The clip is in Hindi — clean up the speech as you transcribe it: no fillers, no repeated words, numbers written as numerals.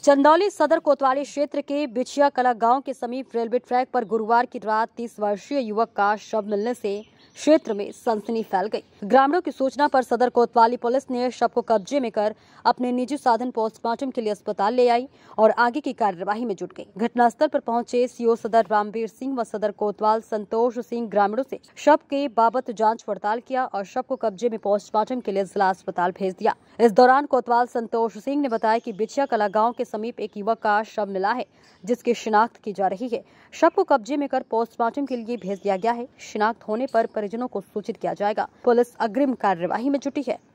चंदौली सदर कोतवाली क्षेत्र के बिछिया कला गांव के समीप रेलवे ट्रैक पर गुरुवार की रात 30 वर्षीय युवक का शव मिलने से क्षेत्र में सनसनी फैल गई। ग्रामीणों की सूचना पर सदर कोतवाली पुलिस ने शव को कब्जे में कर अपने निजी साधन पोस्टमार्टम के लिए अस्पताल ले आई और आगे की कार्यवाही में जुट गई। घटनास्थल पर पहुंचे सीओ सदर रामवीर सिंह व सदर कोतवाल संतोष सिंह ग्रामीणों से शव के बाबत जांच पड़ताल किया और शव को कब्जे में पोस्टमार्टम के लिए जिला अस्पताल भेज दिया। इस दौरान कोतवाल संतोष सिंह ने बताया कि बिछिया कला गाँव के समीप एक युवक का शव मिला है, जिसकी शिनाख्त की जा रही है। शव को कब्जे में कर पोस्टमार्टम के लिए भेज दिया गया है। शिनाख्त होने पर परिजनों को सूचित किया जाएगा। पुलिस अग्रिम कार्यवाही में जुटी है।